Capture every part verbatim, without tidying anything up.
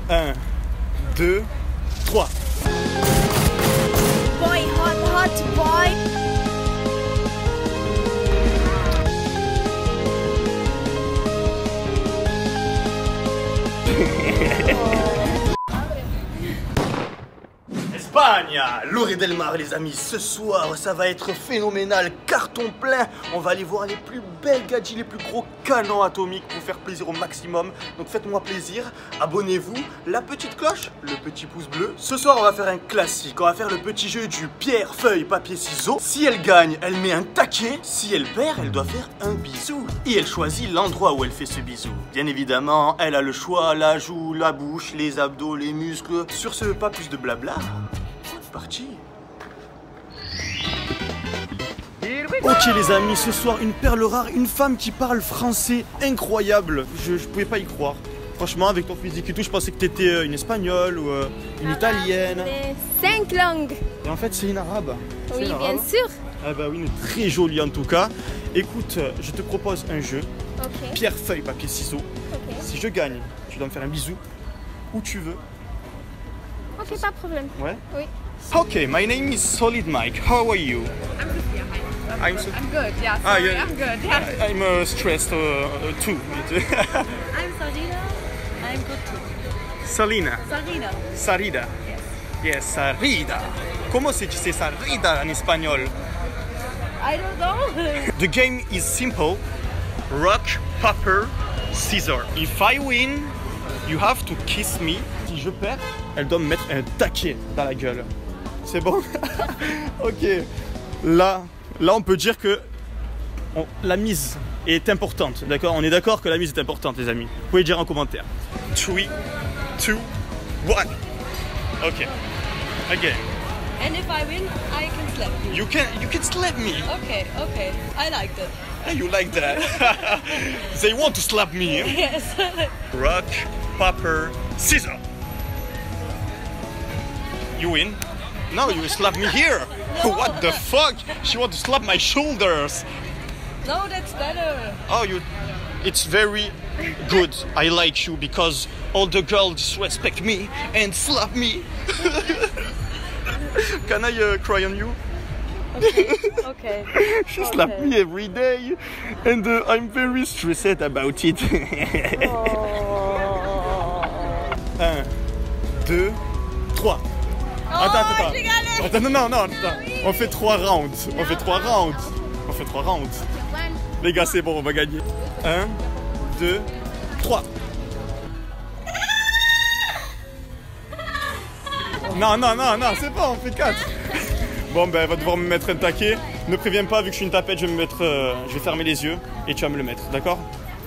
un, deux, trois. Boy, hot, hot boy. Espagne, Lloret del Mar les amis, ce soir ça va être phénoménal, carton plein. On va aller voir les plus belles gadgets, les plus gros canons atomiques pour faire plaisir au maximum. Donc faites-moi plaisir, abonnez-vous, la petite cloche, le petit pouce bleu. Ce soir on va faire un classique, on va faire le petit jeu du pierre, feuille, papier, ciseaux. Si elle gagne, elle met un taquet, si elle perd, elle doit faire un bisou. Et elle choisit l'endroit où elle fait ce bisou. Bien évidemment, elle a le choix, la joue, la bouche, les abdos, les muscles. Sur ce, pas plus de blabla. Parti. Ok les amis, ce soir une perle rare, une femme qui parle français incroyable. Je, je pouvais pas y croire. Franchement, avec ton physique et tout, je pensais que t'étais une espagnole ou euh, une italienne. Les cinq langues. Et en fait, c'est une arabe. Oui, une bien arabe. sûr. Ah bah oui, une très jolie en tout cas. Écoute, je te propose un jeu. Ok. Pierre, feuille, papier, ciseaux. Ok. Si je gagne, tu dois me faire un bisou où tu veux. Ok, pas de problème. Ouais. Oui. Okay, my name is Solid Mike. How are you? I'm good, yeah, hi. I'm so I'm good, yeah, Ah, sorry, yeah. I'm good, yeah. I'm uh, stressed uh, too. I'm Sarina, I'm good too. Salina. Sarina. Sarida. Yes. Yes, Sarida. ¿Cómo se dice Sarida en español? I don't know. The game is simple. Rock, paper, scissors. If I win, you have to kiss me. Si je perds, elle doit me mettre un taquet dans la gueule. C'est bon? Ok. Là, là, on peut dire que on, la mise est importante. D'accord? On est d'accord que la mise est importante, les amis. Vous pouvez dire en commentaire. three, two, one. Ok. Again. And if I win, I can slap you. You can, you can slap me. Okay, okay. I like that. Ah, you like that? They want to slap me. Yes. Rock, paper, scissors. You win. No, you slap me here. No. What the fuck? She want to slap my shoulders. No, that's better. Oh, you. It's very good. I like you because all the girls respect me and slap me. Can I uh, cry on you? Okay. Okay. She slapped me every day, and uh, I'm very stressed about it. Un, deux, trois. Attends, attends, attends. Attends, non, non, non, attends. On fait trois rounds. On fait trois rounds. On fait trois rounds. Les gars, c'est bon, on va gagner. Un, deux, trois. Non, non, non, non, c'est pas, on fait quatre. Bon, ben, elle va devoir me mettre un taquet. Ne préviens pas, vu que je suis une tapette, je vais me mettre, euh, je vais fermer les yeux et tu vas me le mettre, d'accord?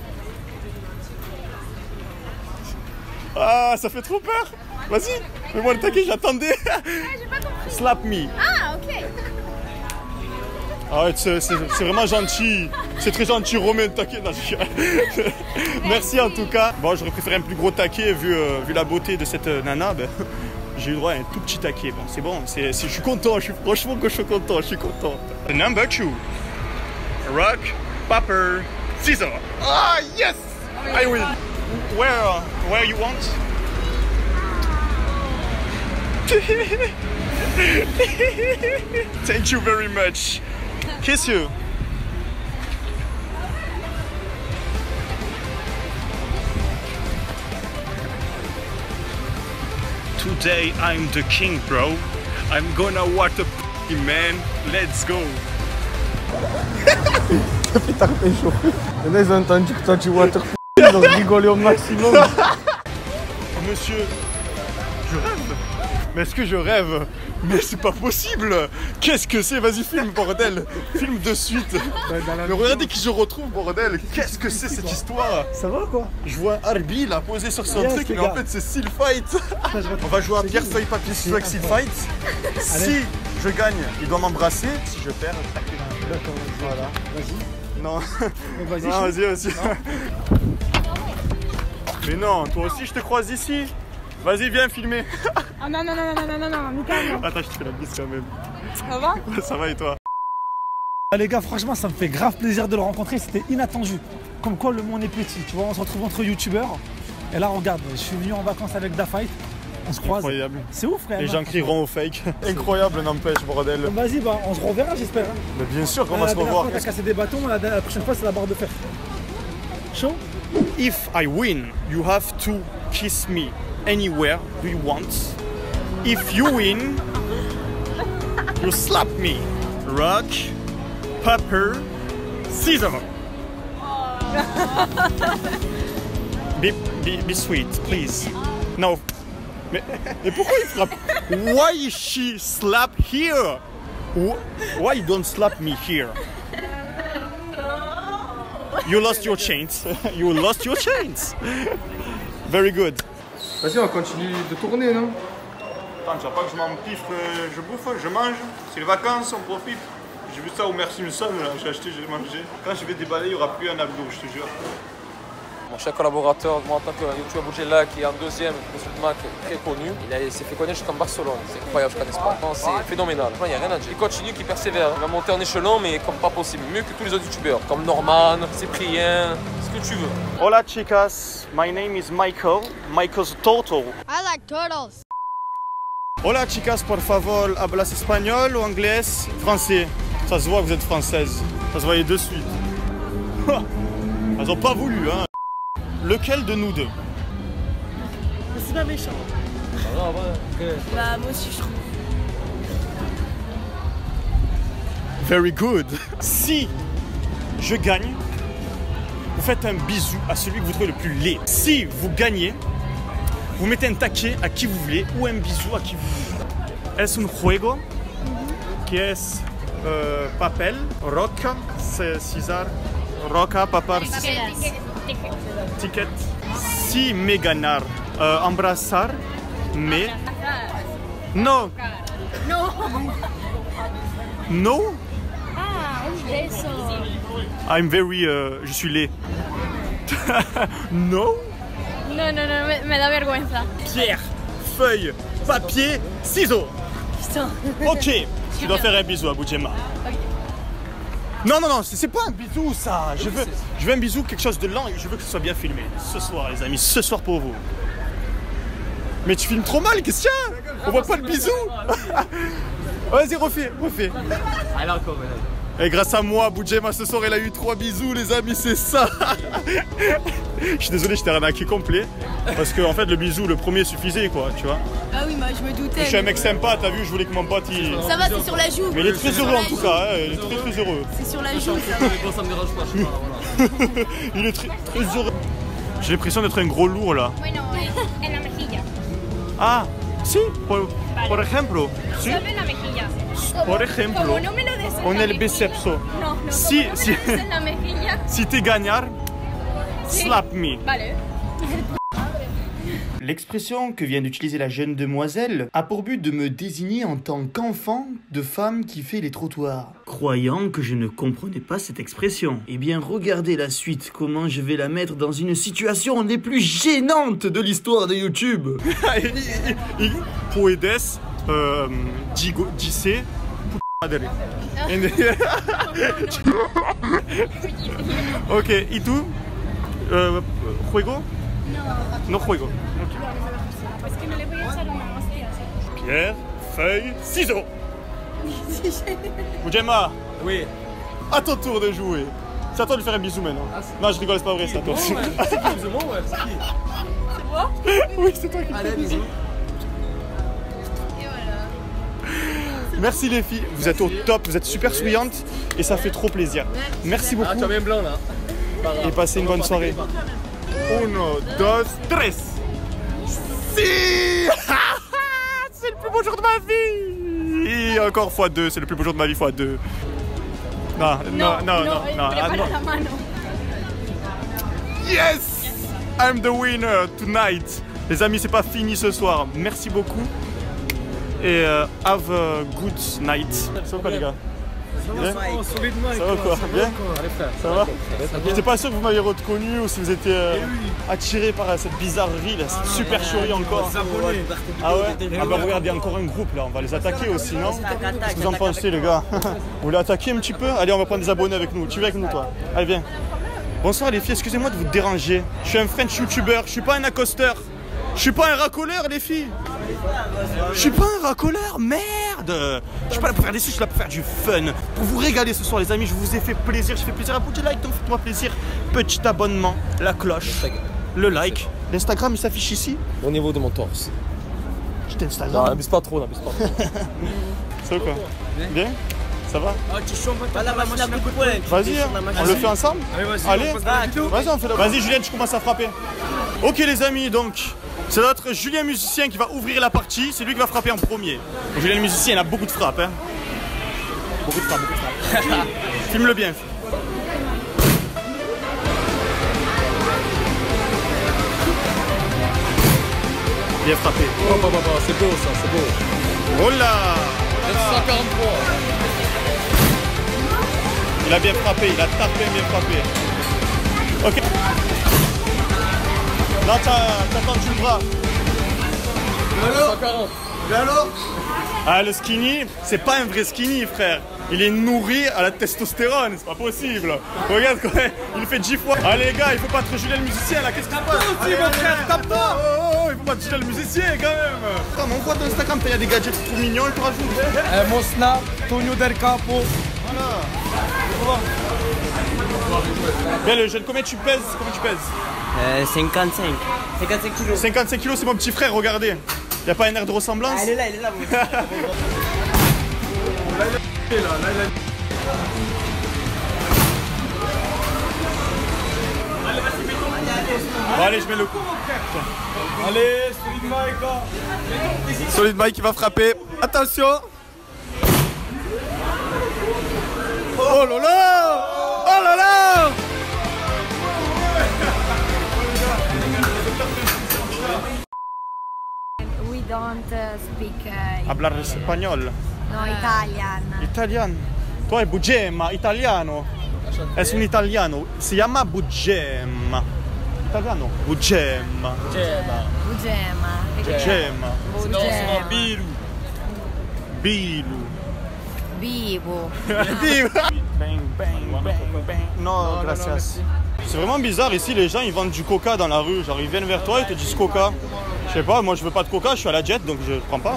Ah, ça fait trop peur. Vas-y, mets-moi le taquet, j'attendais. Ah, j'ai pas compris. Slap me. Ah, ok. Ah, c'est c'est vraiment gentil. C'est très gentil, Romain, le taquet. Non, je... Merci en tout cas. Bon, j'aurais préféré un plus gros taquet vu, euh, vu la beauté de cette euh, nana. Ben, j'ai eu droit à un tout petit taquet. Bon, c'est bon. C'est, c'est, je suis content. Je suis, franchement, que je suis content. Je suis content. The number two. Rock, paper, scissors. Ah, yes! I win. Where, where you want? Thank you very much. Kiss you. Today I'm the king, bro. I'm gonna watch the p***, man. Let's go. Ça fait tarper chaud. Il y en a, ils ont entendu que toi tu water f***, ils ont rigolé au maximum. Monsieur, je rêve. Mais est-ce que je rêve? Mais c'est pas possible. Qu'est-ce que c'est? Vas-y, filme, bordel. Filme de suite. Mais regardez qui je retrouve, bordel. Qu'est-ce que c'est cette histoire? Ça va quoi? Je vois Arby là posé sur son Yes, truc, les mais en gars. fait c'est Steel Fight. On va jouer à pierre, feuille, papier, ciseaux avec Steel Fight. Si je gagne, il doit m'embrasser. Si je perds, D'accord, voilà. Vas-y. non. Vas-y, Non, vas-y, vas-y. Mais non, toi aussi je te croise ici. Vas-y, viens filmer. Ah non, non, non, non, non, non, non, Mika, non. Attends, je te fais la bise quand même. Ça va? Ça va et toi? Ah, les gars, franchement, ça me fait grave plaisir de le rencontrer. C'était inattendu. Comme quoi, le monde est petit. Tu vois, on se retrouve entre youtubeurs. Et là, regarde, je suis venu en vacances avec Dafight. On se croise. Incroyable. C'est ouf, frère. Les gens crieront au fake. Incroyable, n'empêche, bordel. Vas-y, bah, on se reverra, j'espère. Hein. Mais bien sûr qu'on Euh, va la se dernière revoir. fois, t'as cassé des bâtons, la, la prochaine fois, c'est la barre de fer. Chaud? If I win, you have to kiss me anywhere do you want. If you win, you slap me. Rock, paper, scissors. Be, be, be sweet, please. No. Mais, mais pourquoi il frappe? Why she slap here? Wh- Why you don't slap me here? You lost your chance. You lost your chance. Very good. Vas-y, on continue de tourner, non? Attends, tu vois pas que je m'empiffe, euh, je bouffe, je mange. C'est les vacances, on profite. J'ai vu ça au Homer Simpson, là. J'ai acheté, j'ai mangé. Quand je vais déballer, il n'y aura plus un abdo, je te jure. Mon cher collaborateur, moi en tant que youtubeur Bougela, qui est en deuxième consultant très connu, il, a- il s'est fait connaître jusqu'en Barcelone. C'est incroyable jusqu'en Espagne. Non, c'est phénoménal. Il n'y a rien à dire. Il continue, il persévère. Il va monter en échelon, mais comme pas possible. Mieux que tous les autres youtubeurs, comme Norman, Cyprien, ce que tu veux. Hola chicas, my name is Michael. Michael's Turtle. I like turtles. Hola chicas, por favor, hablas espagnol ou anglais? Français. Ça se voit que vous êtes française. Ça se voyait de suite. Elles ont pas voulu, hein. Lequel de nous deux? C'est pas méchant. Bah, moi aussi, je trouve. Very good. Si je gagne, vous faites un bisou à celui que vous trouvez le plus laid. Si vous gagnez, vous mettez un taquet à qui vous voulez ou un bisou à qui vous voulez. Es un juego que es euh, papel, roca, c'est César, roca, papar, ticket. Si me ganar, euh, embrassar, me. No. No. No. Ah, un beso. I'm very. Euh, je suis laid. No. No, no, no, me, me da vergüenza. Pierre, feuille, papier, ciseaux. Putain. Ok, tu dois faire un bisou à Boujema. Non, non, non, c'est c'est pas un bisou ça. Je veux, je veux un bisou, quelque chose de lent et je veux que ce soit bien filmé. Ce soir, les amis, ce soir pour vous. Mais tu filmes trop mal, qu'est-ce qu'il y a? On voit pas le bisou. Vas-y, refais, refais. Et grâce à moi, Boujema ce soir, elle a eu trois bisous, les amis, c'est ça. Je suis désolé, je t'ai arnaqué complet. Parce que en fait, le bisou, le premier suffisait, quoi, tu vois. Ah oui, moi je me doutais. Je suis un mec sympa, t'as vu, je voulais que mon pote il. Ça va, c'est sur la joue. Mais il est très heureux en tout cas, hein, il est très très heureux. C'est sur la joue, ça va. Ça me dérange pas, je sais pas, voilà. Il est très, très heureux. J'ai l'impression d'être un gros lourd là. Bueno, en la mejilla. Ah, si, por, por ejemplo. Si, Solo en la mejilla. por ejemplo. Como no me lo des en On la est le mejilla. bicepso. No, no, Si, como no si, me lo des en la mejilla. si t'es gagnard, slap me. Vale. L'expression que vient d'utiliser la jeune demoiselle a pour but de me désigner en tant qu'enfant de femme qui fait les trottoirs. Croyant que je ne comprenais pas cette expression, eh bien regardez la suite, comment je vais la mettre dans une situation des plus gênantes de l'histoire de YouTube. Puedes euh, digo, dice, madre. Ok, et tu? Euh, juego? No juego. Pues que no le voy a echar una hostia. Pierre, feuille, ciseaux. Boujema, Oui. à ton tour de jouer. C'est à toi de faire un bisou maintenant. Non, je rigole, c'est pas vrai, c'est à toi. C'est qui, c'est moi, ouais, c'est qui? C'est moi? Oui, c'est toi qui Allez, fais bisous. Et voilà. Merci les filles, vous êtes au top, vous êtes super souriantes et ça fait trop plaisir. Merci Ah, tu beaucoup as même blanc là. et passez une bonne soirée. Uno, dos, tres. Si. C'est le plus beau jour de ma vie. Et encore fois deux, c'est le plus beau jour de ma vie fois deux. Non, non, non, non, non. eh, ah, prepara non. la mano. Yes! I'm the winner tonight. Les amis, c'est pas fini ce soir. Merci beaucoup. Et euh, have a good night. Ça va quoi les gars? Bien? Ça va quoi? Bien? Allez, frère. Ça va? J'étais pas sûr que vous m'aviez reconnu ou si vous étiez euh, attiré par euh, cette bizarrerie là, cette supercherie encore. Ah ouais? Ah bah regardez, il y a encore un groupe là, on va les attaquer aussi, non? Qu'est-ce que vous en pensez les gars? Vous voulez attaquer un petit peu? Allez, on va prendre des abonnés avec nous. Tu viens avec nous toi? Allez, viens. Bonsoir les filles, excusez-moi de vous déranger. Je suis un French YouTuber, je suis pas un accosteur. Je suis pas un racoleur les filles. Je suis pas un racoleur, merde. Je suis pas là pour faire des sous, je suis là pour faire du fun. Pour vous régaler ce soir les amis, je vous ai fait plaisir. Je fais plaisir à vous, like, donc faites-moi plaisir. Petit abonnement, la cloche, le like. L'Instagram il s'affiche ici. Au niveau de mon torse. J'ai Instagram. Non, n'abuse pas trop, n'abuse pas trop. C'est quoi? Bien? Ça va? Voilà, la machine à coup de poing. Vas-y, hein. On le fait ensemble? Allez, vas-y, on fait le... Vas-y, Julien, tu commences à frapper. Ok, les amis, donc, c'est notre Julien musicien qui va ouvrir la partie. C'est lui qui va frapper en premier. Donc, Julien le musicien, il a beaucoup de frappes. Hein. Beaucoup de frappes, beaucoup de frappes. Filme-le bien. Bien frappé. Oh, bah, bah, bah, c'est beau ça, c'est beau. Oh là! neuf cent quarante-trois. Il a bien frappé, il a tapé, bien frappé. Ok. Là, t'as tendu le bras. cent quarante. Et alors? Ah, le skinny, c'est pas un vrai skinny, frère. Il est nourri à la testostérone, c'est pas possible. Regarde quoi, il fait dix fois. Allez les gars, il faut pas être Julien le musicien là, qu'est-ce qui se passe? Allez, mon frère, tape-toi. Oh, oh, oh, il faut pas être Julien le musicien quand même. Attends, mon voit d'Instagram, il y a des gadgets trop mignons, il te rajoute. Eh, mon snap, Tonio Del Capo. Voilà. Bien le jeune, combien tu pèses? Combien tu pèses? Euh, cinquante-cinq. cinquante-cinq kilos. cinquante-cinq kilos, c'est mon petit frère, regardez. Y a pas un air de ressemblance? Ah, il est là, il est là. Vous. Là, là, là. Bon, allez, je mets le coup. Allez, Solid Mike. Solid Mike qui va frapper. Attention. Oh là là. Oh là là. We don't uh, speak uh, Hablar espagnol. no Italian. Italiano. Tu hai Bugemma, italiano. Es un italiano. Si chiama Bugemma. Italiano. Bugemma. Gemma. Bugema. Gemma. Sinon, sinon, Bugema. Biru. Bilu. Bibo. Bang, bang, bang, bang. Non, gracias. C'est vraiment bizarre ici, les gens ils vendent du coca dans la rue. Genre ils viennent vers toi, ils te disent coca. Je sais pas, moi je veux pas de coca, je suis à la jet donc je prends pas.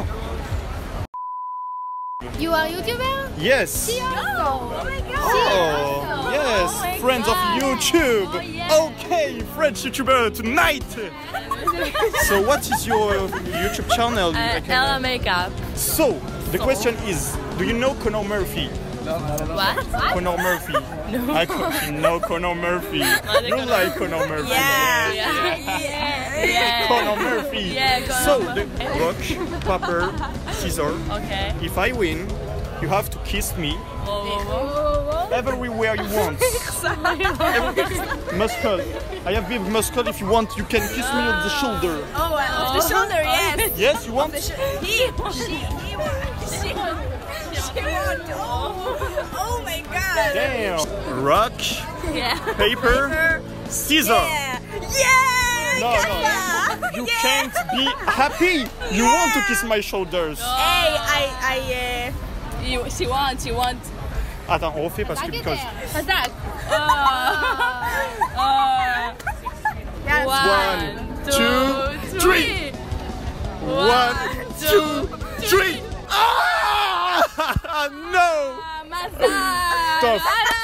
You are YouTuber? Yes. Oh, my god. Oh, yes, Oh my friends of God. YouTube. Oh, yeah. Okay, French YouTuber tonight. So what is your YouTube channel? Uh, Ella Makeup. So the question is, do you know Conor Murphy? What? Conor Murphy. No. I co- you know Conor Murphy. You like Conor Murphy. Yeah. Yeah. Yeah. Conor Murphy. Yeah, Conor so Murphy. the rock, paper, scissors. Okay. If I win, you have to kiss me Oh. everywhere you want. Muscle. I have big muscle. If you want, you can kiss me on the shoulder. Oh, off the shoulder, yes. Yes, you want? He, she, he, she, she want. Oh, oh my God. Damn. Rock, Yeah. paper, scissors. Yeah. Yeah. No, no. You can't be happy. You want to kiss my shoulders. Hey, I, I, uh, you, she wants, she wants. Attends, on refait parce que because. What's that? Oh. Oh. One, two, two, three. One, two, three. Ah! No! Tough.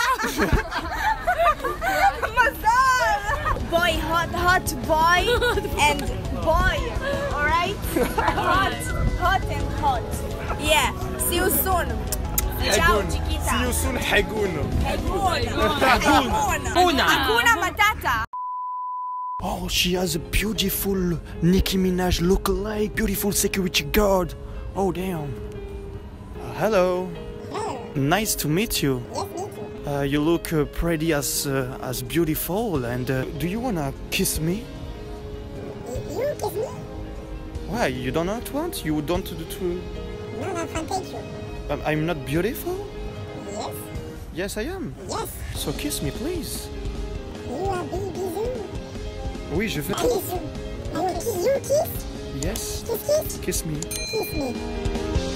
Boy, hot, hot boy and boy, alright? Hot, hot and hot. Yeah, see you soon. Ciao, chiquita. See you soon, Hagoon. Hagoon. Una. Hakuna Matata. Oh, she has a beautiful Nicki Minaj look-alike, beautiful security guard. Oh, damn. Uh, hello. Nice to meet you. Uh, you look uh, pretty as uh, as beautiful. And uh, do you wanna kiss me? You kiss me? Why? You don't not want? You don't do to? No, no, thank you. Um, I'm not beautiful? Yes, Yes, I am. yes. So kiss me, please. You are big bisou. Oui, je veux. Allez, you. You kiss, you kiss. Yes. Kiss, kiss. Kiss me. Kiss me.